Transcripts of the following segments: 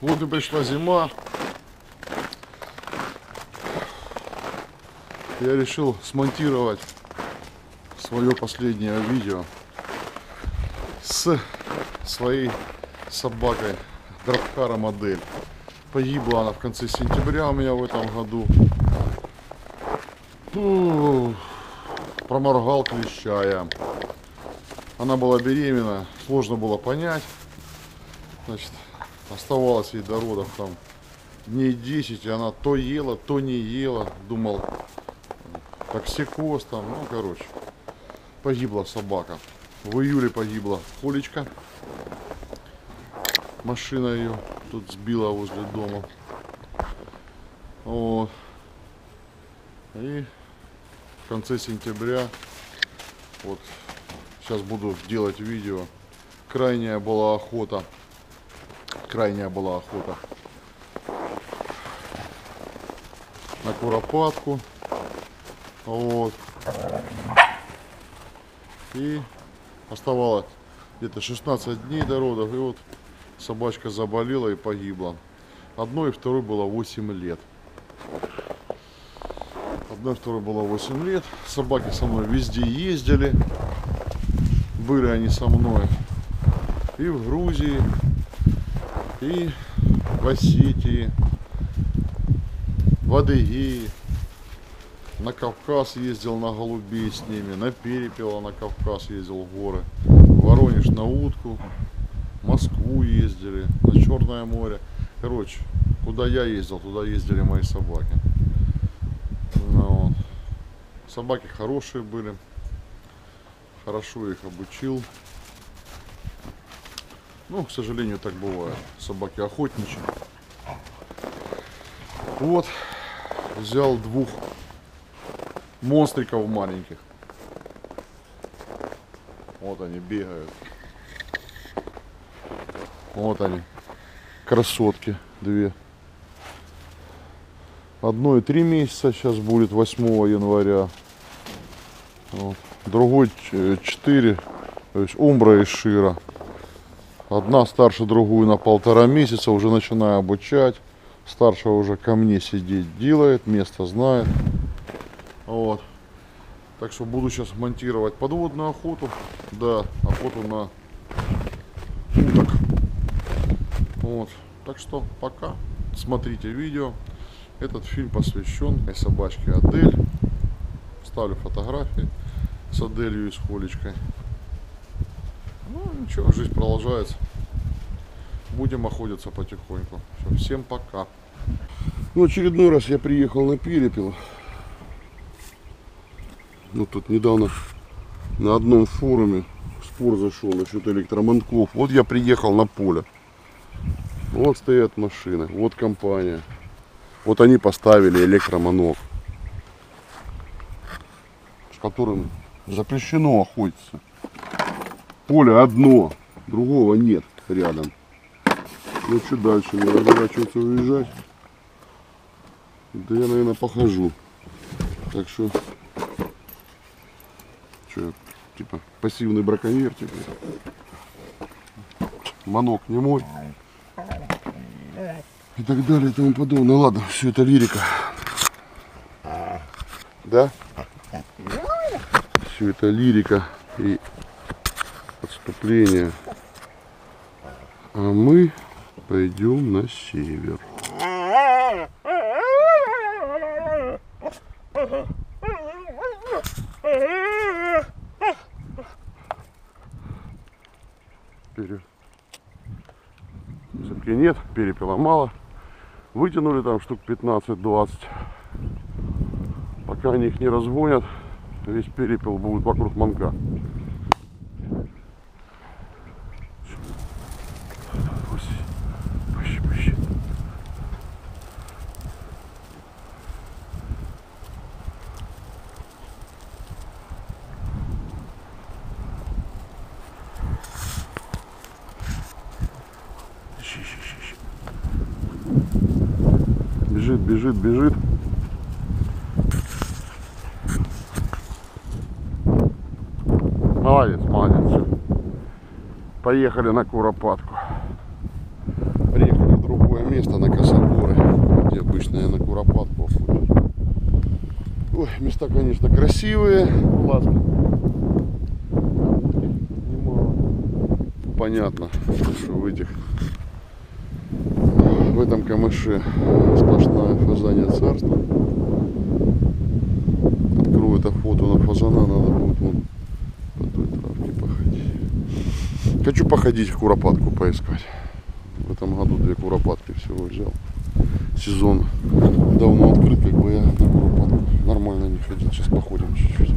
Вот и пришла зима. Я решил смонтировать свое последнее видео с своей собакой Драбхара модель. Погибла она в конце сентября у меня в этом году. Проморгал клеща я. Она была беременна, сложно было понять. Значит, оставалось ей до родов там дней 10, и она то ела, то не ела. Думал, токсикоз там, ну короче. Погибла собака. В июле погибла Холечка. Машина ее тут сбила возле дома. Вот. И в конце сентября, вот сейчас буду делать видео. Крайняя была охота. На куропатку. Вот. И оставалось где-то 16 дней до родов. И вот собачка заболела и погибла. Одной и второй было 8 лет. Одной и второй было 8 лет. Собаки со мной везде ездили. Были они со мной и в Грузии, и в Осетии, в Адыгее. На Кавказ ездил на голубей с ними, на Перепела на Кавказ ездил в горы, в Воронеж на утку, в Москву ездили, на Черное море. Короче, куда я ездил, туда ездили мои собаки. Ну, вот. Собаки хорошие были, хорошо их обучил. Ну, к сожалению, так бывает. Собаки охотничьи. Вот, взял двух монстриков маленьких. Вот они бегают. Вот они, красотки две. Одной 3 месяца сейчас будет, 8 января. Вот. Другой 4, то есть Умбра и Шира. Одна старше другую на 1,5 месяца, уже начинаю обучать. Старшая уже ко мне сидеть делает, место знает. Вот. Так что буду сейчас монтировать подводную охоту. Да, охоту на уток. Вот. Так что пока. Смотрите видео. Этот фильм посвящен собачке Адель. Ставлю фотографии с Аделью и с Холечкой. Ну ничего, жизнь продолжается. Будем охотиться потихоньку. Все, всем пока. Ну, очередной раз я приехал на Перепел. Ну, тут недавно на одном форуме спор зашел насчет электроманков. Вот я приехал на поле. Вот стоят машины, вот компания. Вот они поставили электроманок, с которым запрещено охотиться. Поле одно, другого нет рядом. Ну что дальше, мне разворачиваться, уезжать? Да я, наверное, похожу. Так что типа пассивный браконьер, типа. Манок не мой. И так далее и тому подобное. Ладно, все это лирика. Да? Все это лирика и отступление. А мы пойдем на север. Все-таки нет, перепела мало. Вытянули там штук 15-20. Пока они их не разгонят, весь перепел будет вокруг манка. Бежит. Молодец. Поехали на куропатку. Приехали в другое место на Косогоры, где обычно я на куропатку охочусь. Ой, места, конечно, красивые. Ласки. Немало. Понятно, что в этом камыше сплошная фазанья царство. Открою это фото на фазана, надо будет вон по той травке походить. Хочу походить, куропатку поискать. В этом году 2 куропатки всего взял. Сезон давно открыт, как бы я на куропатку нормально не ходил. Сейчас походим чуть-чуть.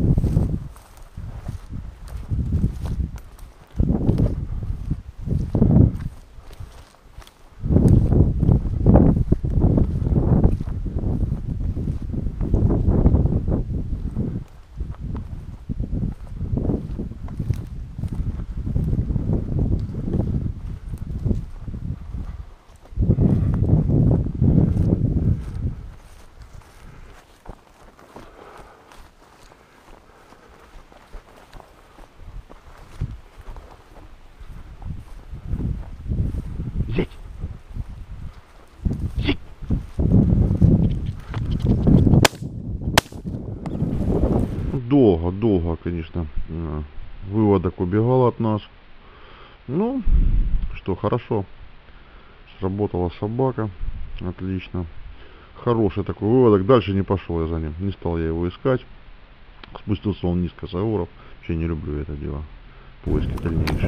Долго, конечно, выводок убегал от нас. Ну, что, хорошо. Сработала собака. Отлично. Хороший такой выводок. Дальше не пошел я за ним. Не стал я его искать. Спустился он вниз Косогоров. Вообще не люблю это дело. Поиски дальнейшие.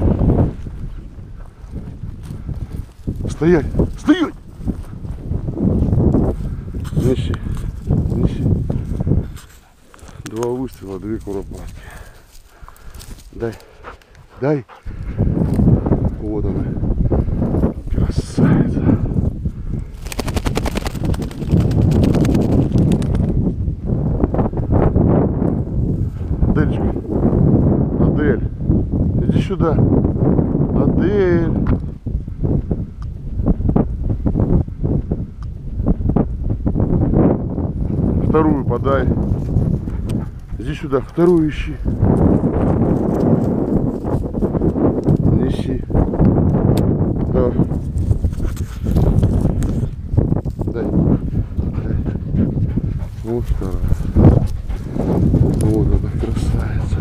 Стоять! Стоять! Неси. Неси. 2 выстрела, 2 куропатки. Дай. Дай. Вот она. Красавица. Адельчка. Адель. Иди сюда. Адель. Вторую подай. Иди сюда, вторую ищи. Неси. Да. Дай. Дай. Вот вторая. Вот она, красавица.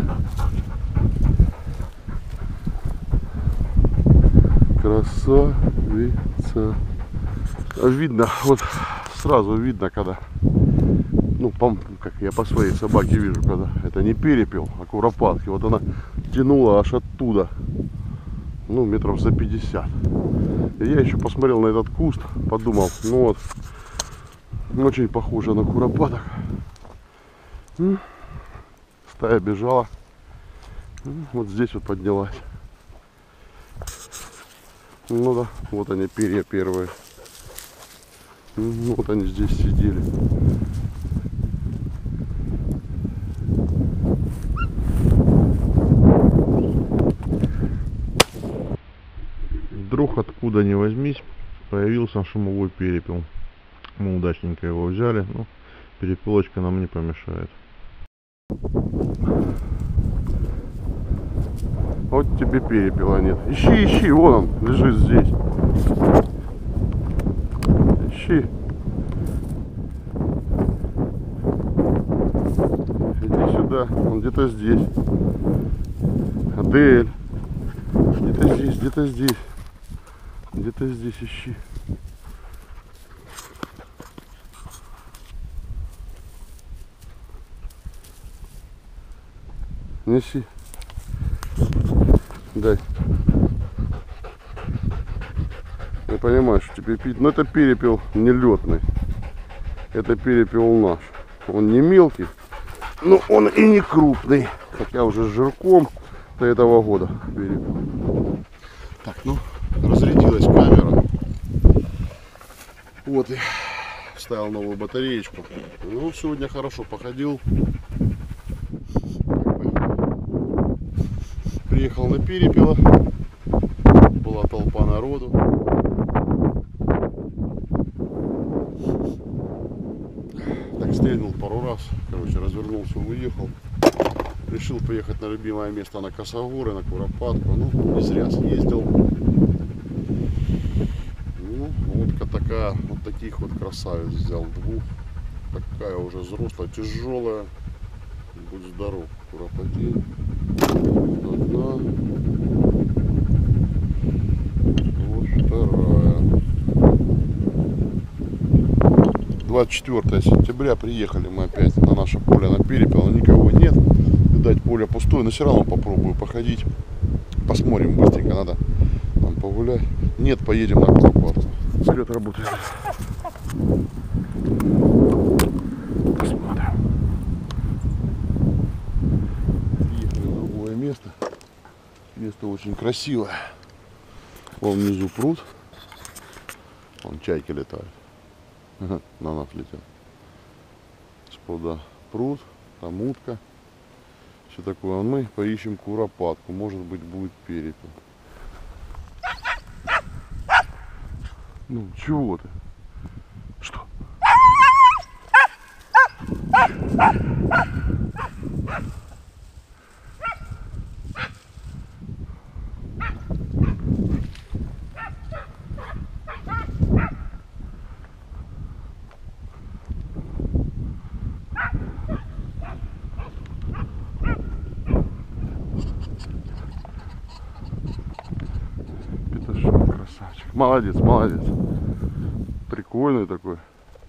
Красавица. Видно, вот сразу видно, когда, ну, как я по своей собаке вижу, когда это не перепел, а куропатки. Вот она тянула аж оттуда, ну, метров за 50. И я еще посмотрел на этот куст, подумал, ну вот, очень похоже на куропаток. Стая бежала, вот здесь вот поднялась. Ну да, вот они, перья первые. Вот они здесь сидели. Вдруг откуда ни возьмись появился шумовой перепел. Мы удачненько его взяли, но перепелочка нам не помешает. Вот тебе перепела нет. Ищи, ищи, вон он лежит здесь. Ищи. Иди сюда, он где-то здесь. Адель. Где-то здесь, где-то здесь. Где-то здесь ищи. Неси. Дай. Я понимаю, что тебе пить. Но это перепел нелетный. Это перепел наш. Он не мелкий, но он и не крупный. Хотя уже с жирком до этого года перепел. Так, ну, разрядилась камера. Вот и вставил новую батареечку. Ну, сегодня хорошо походил. Приехал на перепела. Была толпа народу. Так стрельнул пару раз. Короче, развернулся, уехал. Решил поехать на любимое место, на Косогоры, на куропатку. Ну, не зря съездил. Ну, вот вот таких вот красавиц взял, двух. Такая уже взрослая, тяжелая. Будь здоров, куропатень. Одна. Вот вторая. 24 сентября приехали мы опять на наше поле на Перепел. Но никого нет. Видать, поле пустое, но все равно попробую походить. Посмотрим быстренько, надо там погулять. Нет, поедем на Куропатку. След работает. Посмотрим. Ехали в другое место. Место очень красивое. Вон внизу пруд. Вон чайки летают. На нас летят. С пруда пруд, там утка. Все такое. А мы поищем куропатку. Может быть, будет перепел. Ну, чего ты? Что? Петушок, красавчик. Молодец, молодец. Прикольный такой.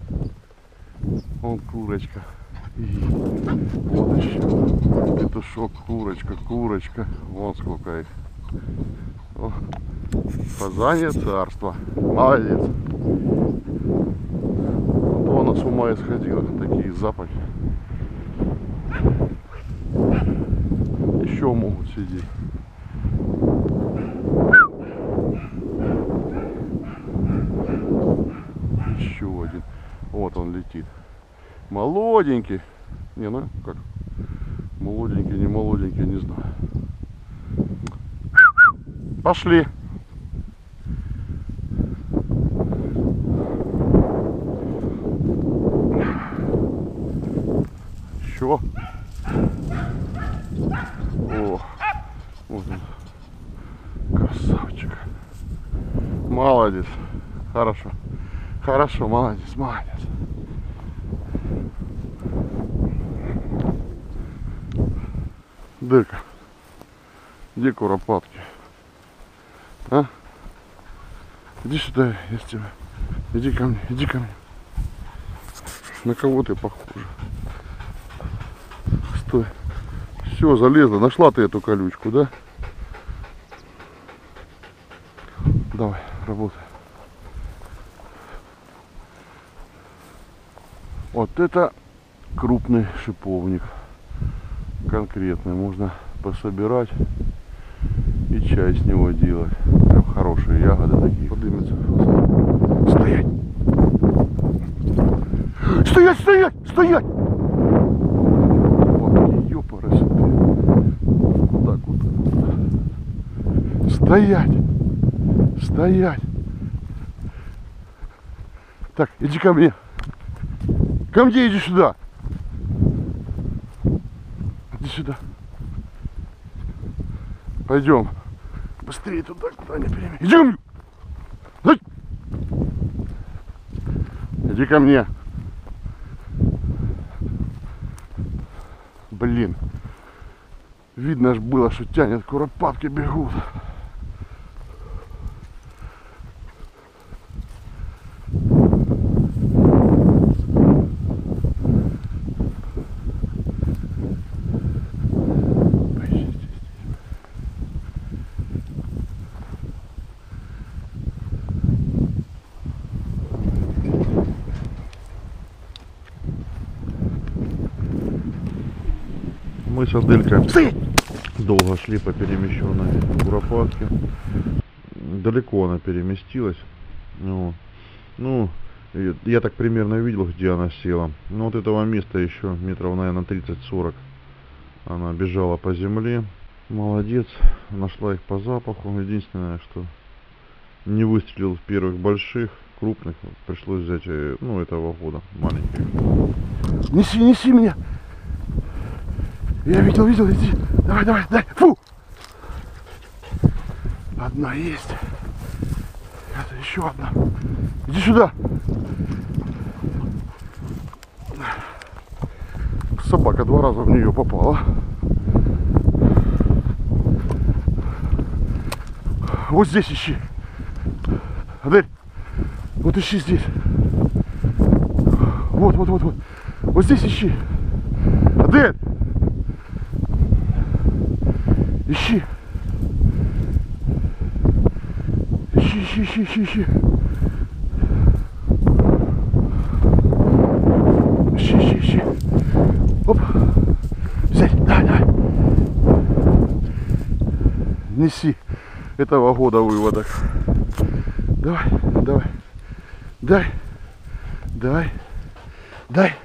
Вон курочка. И вот еще петушок, курочка, курочка. Вон сколько их. О, фазанье царство. Молодец. Вот она с ума исходила. Такие запахи. Еще могут сидеть. Еще один. Вот он летит. Молоденький. Не, ну как? Молоденький, не молоденький, не знаю. Пошли. Еще. О, вот он. Красавчик. Молодец. Хорошо. Хорошо, молодец, молодец. Дырка. Где куропатки? А? Иди сюда, я с тебя. Иди ко мне, иди ко мне. На кого ты похожа? Стой. Все, залезла. Нашла ты эту колючку, да? Давай, работай. Вот это крупный шиповник. Конкретный. Можно пособирать и чай с него делать. Прям хорошие ягоды такие. Подымется. Стоять! Стоять, стоять, стоять! Вот, ёпарасы. Так вот. Стоять! Стоять! Так, иди ко мне. Ко мне, иди сюда. Иди сюда. Пойдем. Быстрее туда, куда не перемей. Иди ко мне. Дай. Иди ко мне. Блин. Видно аж было, что тянет, куропатки бегут. Мы с Аделькой долго шли по перемещенной куропатке. Далеко она переместилась. Ну, я так примерно видел, где она села. Но вот этого места еще метров, наверное, 30-40 она бежала по земле. Молодец, нашла их по запаху. Единственное, что не выстрелил в первых больших, крупных. Пришлось взять, ну, этого года, маленьких. Неси, неси меня! Я видел, иди. Давай, давай, дай. Фу! Одна есть. Это еще одна. Иди сюда. Собака 2 раза в нее попала. Вот здесь ищи. Адель, вот ищи здесь. Вот. Вот здесь ищи. Адель. Ищи. Ищи. Ищи. Оп. Взять, давай. Неси этого года выводок. Дай.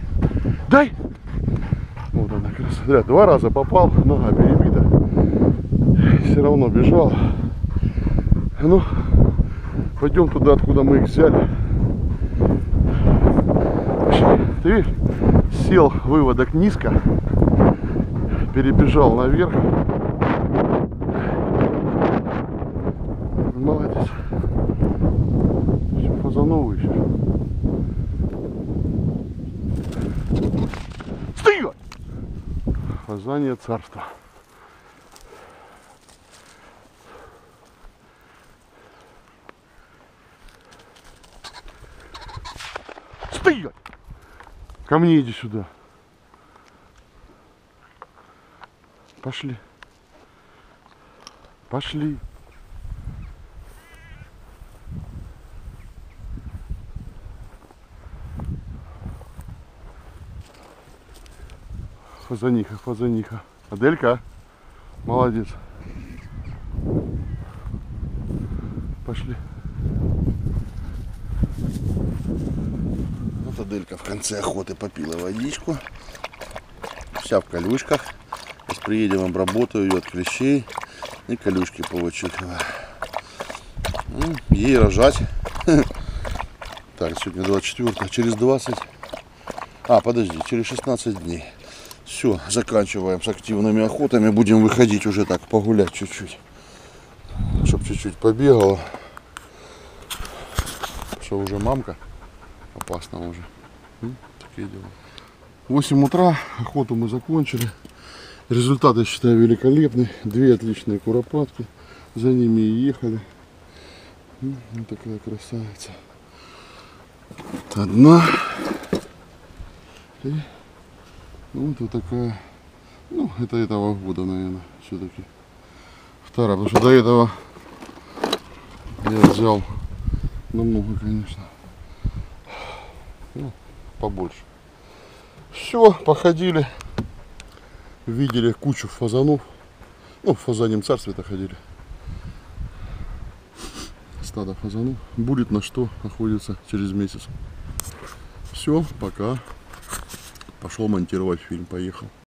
Вот она красота. 2 раза попал, нога перебита. Все равно бежал. Ну, пойдем туда, откуда мы их взяли. Ты видишь, сел выводок низко, перебежал наверх. Молодец. Все, фазанов ищешь. Стоять! Фазанье царство. Стоять! Ко мне иди сюда. Пошли. Фазаниха. Аделька, молодец. Пошли. Вот Аделька в конце охоты попила водичку. Вся в колючках. Сейчас приедем, обработаю ее от клещей и колючки получу. Ей рожать. Так, сегодня 24, через 20. Через 16 дней. Все, заканчиваем с активными охотами. Будем выходить уже так, погулять чуть-чуть. Чтоб чуть-чуть побегала. Что уже мамка. Опасно уже. Такие дела. 8 утра. Охоту мы закончили. Результат, я считаю, великолепный. 2 отличные куропатки. За ними и ехали. Вот такая красавица. Одна. И вот такая. Ну, это этого года, наверное, все-таки. Вторая, потому что до этого я взял намного, конечно. Ну, побольше. Все, походили. Видели кучу фазанов. Ну, в фазаньем царстве-то ходили. Стадо фазанов. Будет на что охотиться через месяц. Все, пока. Пошел монтировать фильм, поехал.